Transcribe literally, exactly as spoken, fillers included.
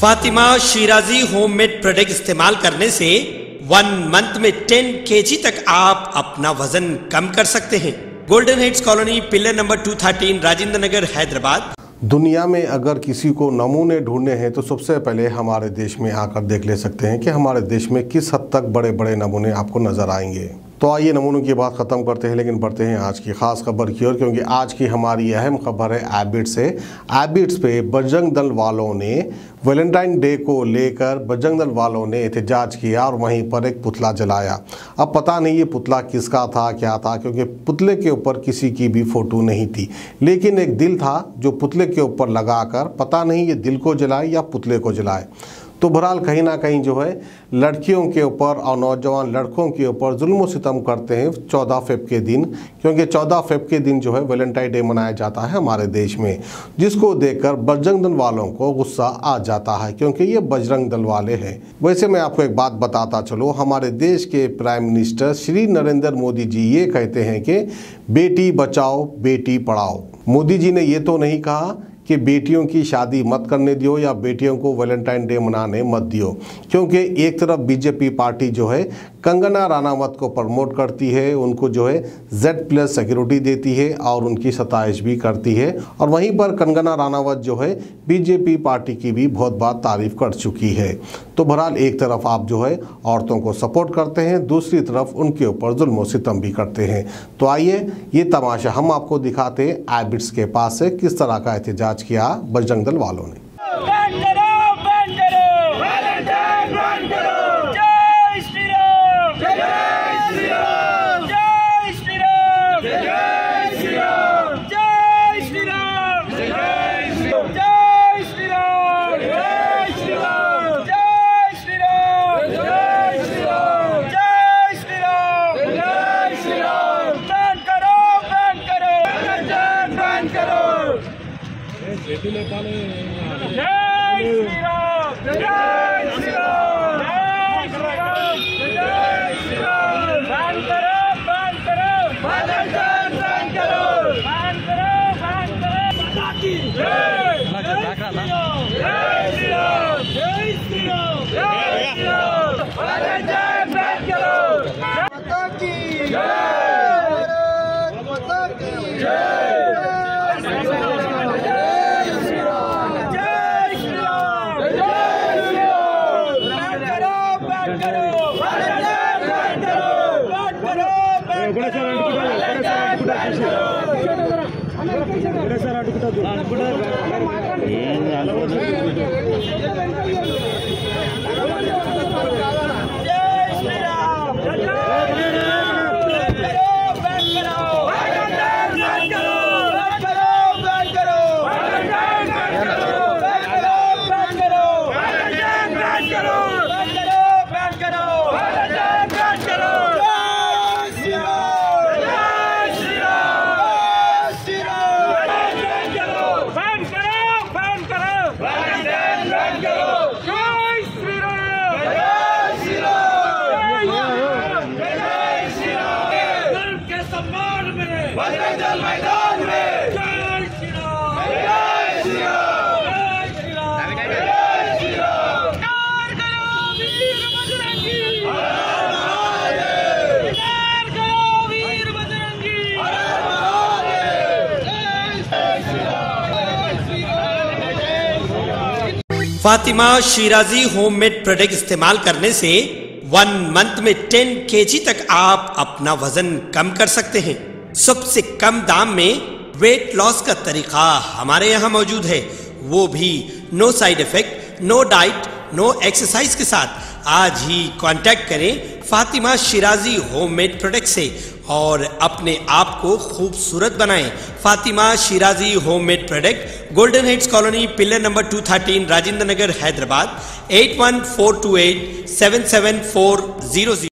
Fatima Shirazi homemade product इस्तेमाल करने से वन मंथ में टेन केजी तक आप अपना वजन कम कर सकते हैं। Golden Heights Colony, pillar number two thirteen, Rajendra Nagar, Hyderabad. दुनिया में अगर किसी को नमूने ढूंढने हैं तो सबसे पहले हमारे देश में आकर देख ले सकते हैं कि हमारे देश में किस हद तक बड़े बड़े नमूने आपको नजर आएंगे। तो आइए नमूनों की बात ख़त्म करते हैं, लेकिन बढ़ते हैं आज की ख़ास खबर की ओर, क्योंकि आज की हमारी अहम खबर है एबिट्स से। एबिट्स पे बजरंग दल वालों ने वैलेंटाइन डे को लेकर बजरंग दल वालों ने एहतजाज किया और वहीं पर एक पुतला जलाया। अब पता नहीं ये पुतला किसका था, क्या था, क्योंकि पुतले के ऊपर किसी की भी फ़ोटो नहीं थी, लेकिन एक दिल था जो पुतले के ऊपर लगाकर पता नहीं ये दिल को जलाए या पुतले को जलाए। तो बहरहाल कहीं ना कहीं जो है लड़कियों के ऊपर और नौजवान लड़कों के ऊपर जुल्म सितम करते हैं चौदह फेब के दिन, क्योंकि चौदह फेब के दिन जो है वैलेंटाइन डे मनाया जाता है हमारे देश में, जिसको देखकर बजरंग दल वालों को गुस्सा आ जाता है, क्योंकि ये बजरंग दल वाले हैं। वैसे मैं आपको एक बात बताता चलो, हमारे देश के प्राइम मिनिस्टर श्री नरेंद्र मोदी जी ये कहते हैं कि बेटी बचाओ बेटी पढ़ाओ। मोदी जी ने ये तो नहीं कहा कि बेटियों की शादी मत करने दियो या बेटियों को वैलेंटाइन डे मनाने मत दियो, क्योंकि एक तरफ बीजेपी पार्टी जो है कंगना राणावत को प्रमोट करती है, उनको जो है जेड प्लस सिक्योरिटी देती है और उनकी सताइश भी करती है, और वहीं पर कंगना राणावत जो है बीजेपी पार्टी की भी बहुत बार तारीफ कर चुकी है। तो बहरहाल एक तरफ आप जो है औरतों को सपोर्ट करते हैं, दूसरी तरफ उनके ऊपर जुल्म सितम भी करते हैं। तो आइए ये तमाशा हम आपको दिखाते हैं एबिट्स के पास से किस तरह का एहतजाज किया बजरंग दल वालों ने। फातिमा शिराजी होममेड प्रोडक्ट इस्तेमाल करने से वन मंथ में टेन केजी तक आप अपना वजन कम कर सकते हैं। सबसे कम दाम में वेट लॉस का तरीका हमारे यहाँ मौजूद है, वो भी no side effect, no diet, no exercise के साथ। आज ही कांटेक्ट करें फातिमा शिराजी होममेड प्रोडक्ट से और अपने आप को खूबसूरत बनाएं। Fatima Shirazi homemade product, Golden Heights Colony, pillar number two thirteen, Rajendra Nagar, Hyderabad. Eight one four two eight seven seven four zero zero.